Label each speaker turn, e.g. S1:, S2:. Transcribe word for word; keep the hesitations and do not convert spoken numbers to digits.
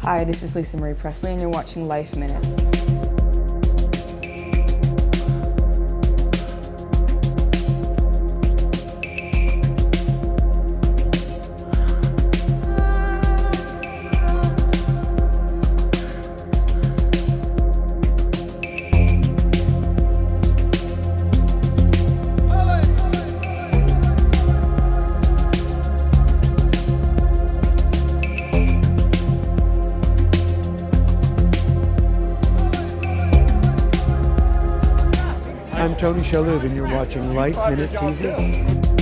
S1: Hi, this is Lisa Maria Presley and you're watching Life Minute.
S2: I'm Tony Shalhoub and you're watching Life Minute T V.